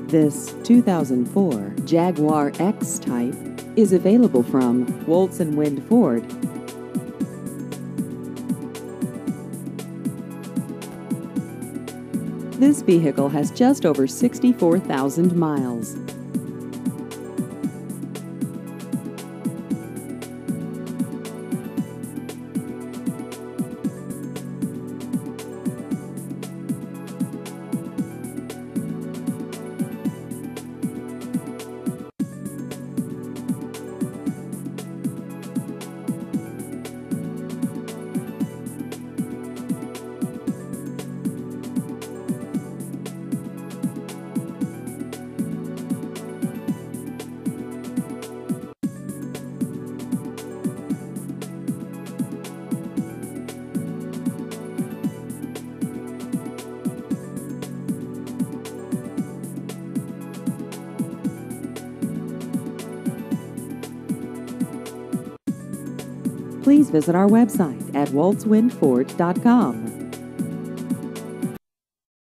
This 2004 Jaguar X-Type is available from Woltz and Wind Ford. This vehicle has just over 64,000 miles. Please visit our website at woltzwindford.com.